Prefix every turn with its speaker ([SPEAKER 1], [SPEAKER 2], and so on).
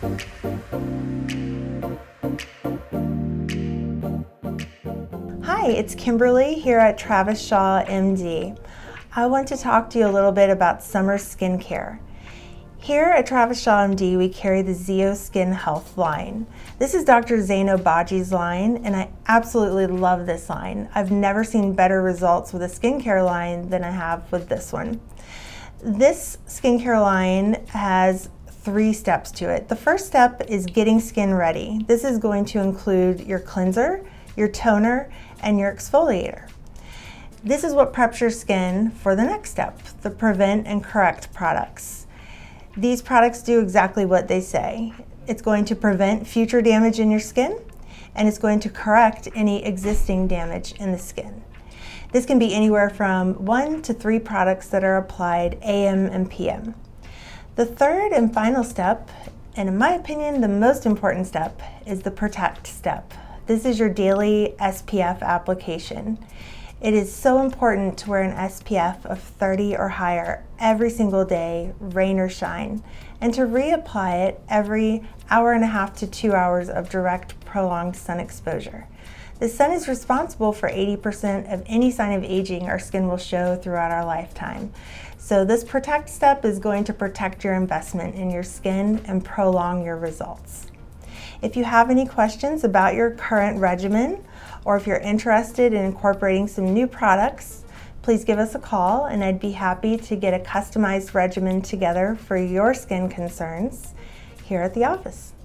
[SPEAKER 1] Hi, it's Kimberly here at Travis Shaw, MD. I want to talk to you a little bit about summer skincare. Here at Travis Shaw, MD, we carry the Zeo Skin Health line. This is Dr. Zaino Baji's line, and I absolutely love this line. I've never seen better results with a skincare line than I have with this one. This skincare line has 3 steps to it. The first step is getting skin ready. This is going to include your cleanser, your toner, and your exfoliator. This is what preps your skin for the next step, the prevent and correct products. These products do exactly what they say. It's going to prevent future damage in your skin, and it's going to correct any existing damage in the skin. This can be anywhere from 1 to 3 products that are applied AM and PM. The third and final step, and in my opinion the most important step, is the protect step. This is your daily SPF application. It is so important to wear an SPF of 30 or higher every single day, rain or shine, and to reapply it every hour and a half to 2 hours of direct prolonged sun exposure. The sun is responsible for 80% of any sign of aging our skin will show throughout our lifetime. So this protect step is going to protect your investment in your skin and prolong your results. If you have any questions about your current regimen, or if you're interested in incorporating some new products, please give us a call and I'd be happy to get a customized regimen together for your skin concerns here at the office.